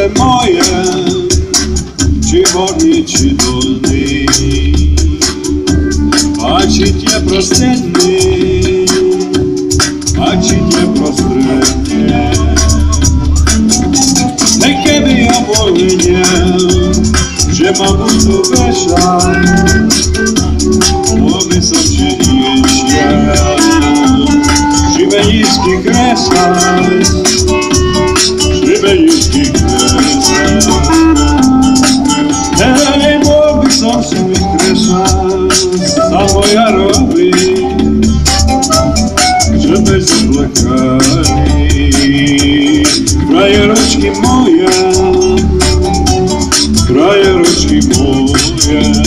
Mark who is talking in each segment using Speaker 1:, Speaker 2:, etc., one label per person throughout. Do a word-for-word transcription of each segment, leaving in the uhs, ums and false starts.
Speaker 1: serce moje, czy wolni, czy dolni, a ci nie prostredni, a ci nie prostrednie. Neke by ja wolnie, że mam tu weszać, bo my są cieniście, żywej kresać, żywej kresać. Hej, bo my są sobie kresać, za moja robi, żeby zwlekali. Frajeroczki moje, frajeroczki moje.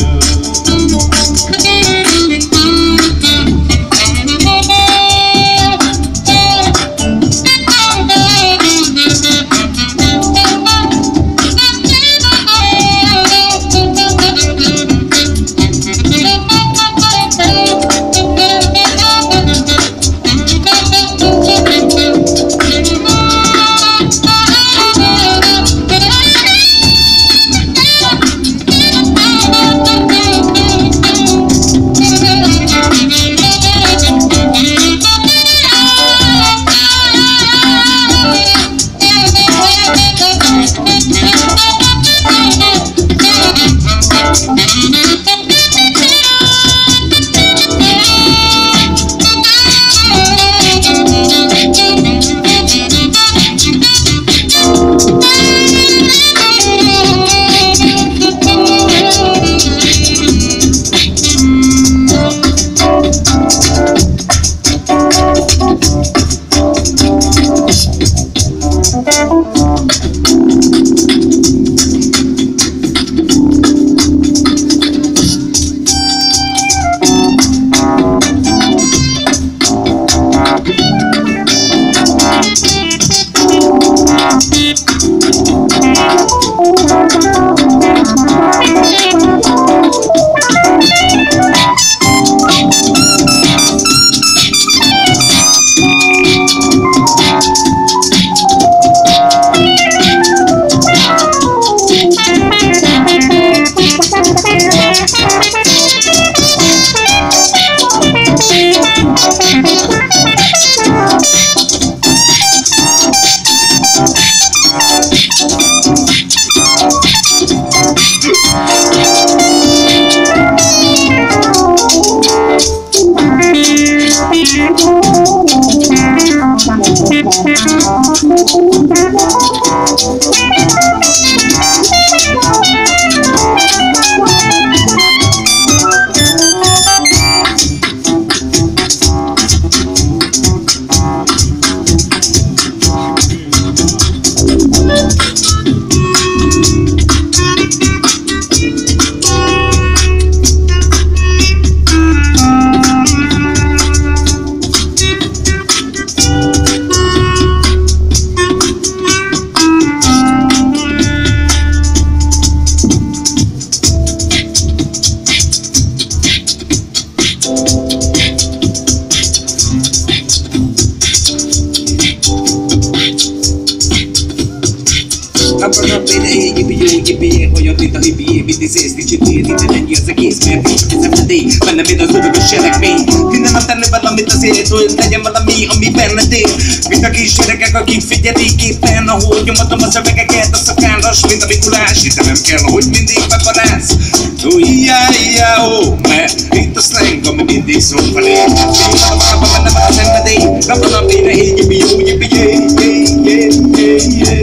Speaker 2: Legyen valami, ami benned él. Mint a kisgyerekek, akik figyelik éppen, ahogy nyomatom a szövegeket, a szakállas, mint a Mikulás. Itt nem kell, hogy mindig beparáz. Ó, ia, ia, ó, mert itt a slang, ami mindig szól felé. Témában benne van a szenvedély, napra napére így, jibbi, jó, jibbi, jé, jé, jé, jé, jé.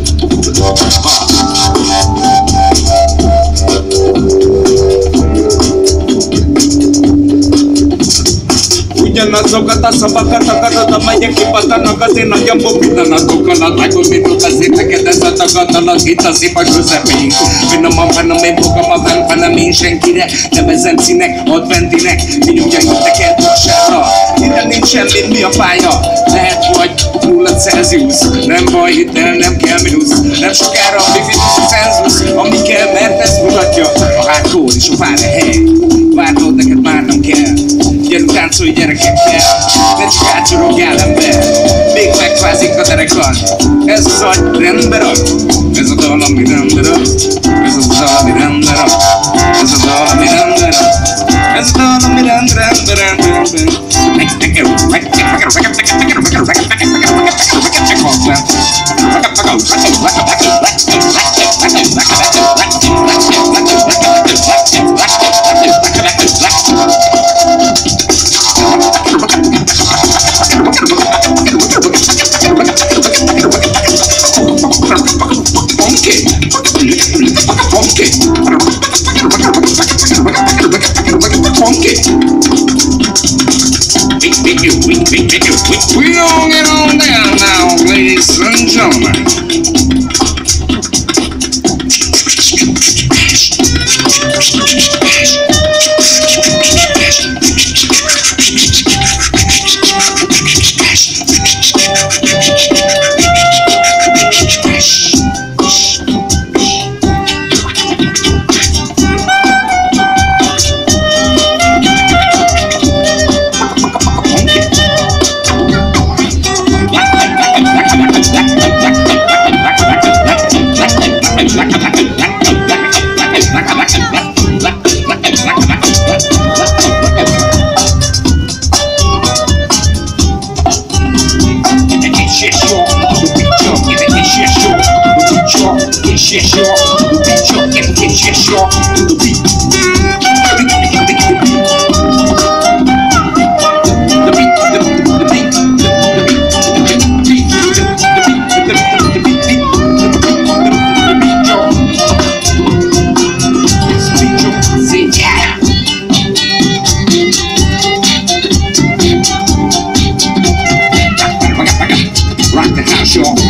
Speaker 2: Ugyanazokat a szavakat akarod, amelyek kipatanak, azért nagyon bobítanak okalatákon, mint beszél neked ez a tagadalak itt a szipa közepén. Finoman fenom, én fogalma fenn, fenem én senkire, nevezem színek, adventinek, mi ugye jöttek el Tursára. Ide nincs semmi, mi a pálya, lehet vagy nulla Celsius, nem baj, itt el nem kell minusz, nem sokára a bifitus a cenzus, ami kell, mert ez mutatja a hardcore és a fára hely. Várnod neked már nem kell, gyerünk táncolj gyerekekkel, ne csak átcsorogjál ember, még megfázik a derekad, ez az agy rendbe rak, ez a dolog. We all get on down now, ladies and gentlemen. Rock the house, y'all.